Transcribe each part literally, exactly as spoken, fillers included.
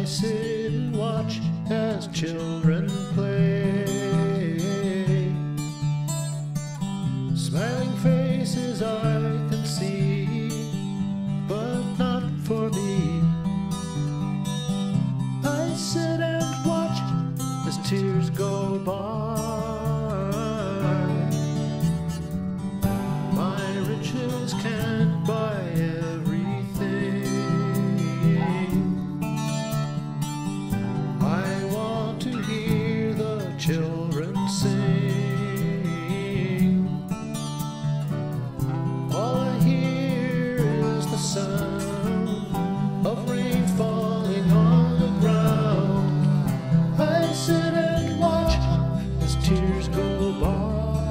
sit and watch as children play. Smiling faces I can see, but not for me. I sit and watch as tears go by. My riches can't buy everything. I want to hear the children sing. All I hear is the sound of rain falling on the ground. I sit and watch as tears go by.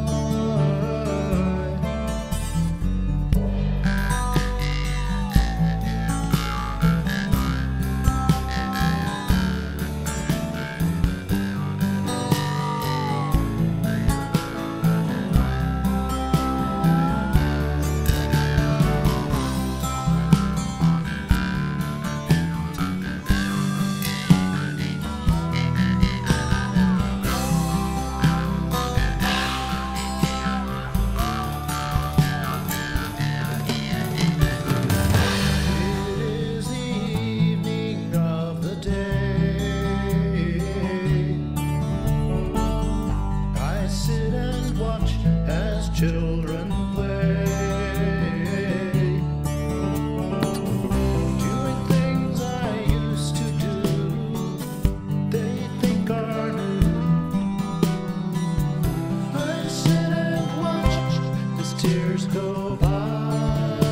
Children play, doing things I used to do, they think are new. I sit and watch as tears go by.